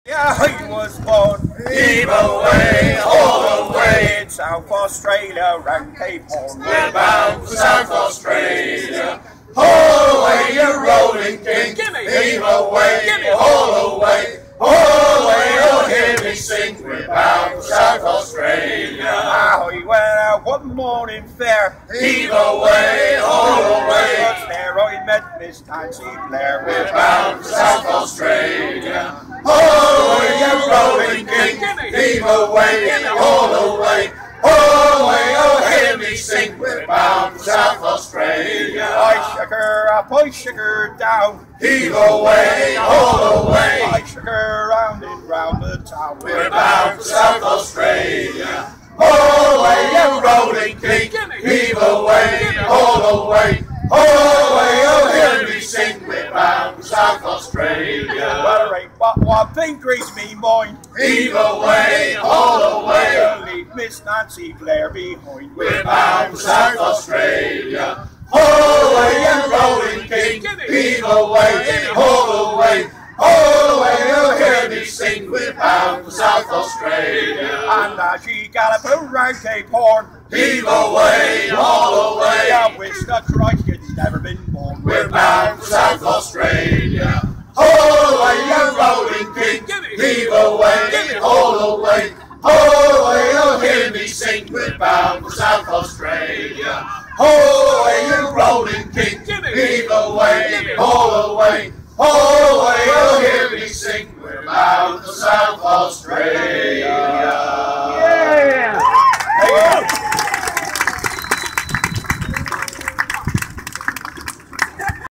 Yeah, he was born, Heave away, haul away, in South Australia, round Cape Horn. we're bound for South Australia. Haul away, you rolling king, heave away, haul away, oh hear me sing, we're bound for South Australia. Ah, he went out one morning fair, Heave away, haul away, there I met Miss Nancy Blair. we're bound for South Australia. Haul away, you rolling king, heave away, haul away, oh hear me sing, we're bound for South Australia. I shook her up, I shook her down, Heave away, haul away, I shook her round and round the town. we're bound for South Australia. Haul away, you rolling king, heave away, haul away, oh hear me sing, we're bound for South Australia. Well, there ain't but one thing grieves me mind, Heave away, haul away, leave Miss Nancy Blair behind. we're bound for South Australia. Haul away, you rolling king, heave away, haul away, oh hear me sing, we're bound for South Australia. And as she galloped around Cape Horn, Heave away, haul away, I wish the Christ had never been born. we're bound for South Australia. Haul away, you rolling king, heave away, haul away, oh hear me sing, we're bound for South Australia. Haul away, you rolling king, heave away, haul away, oh hear me sing, we're bound for South Australia.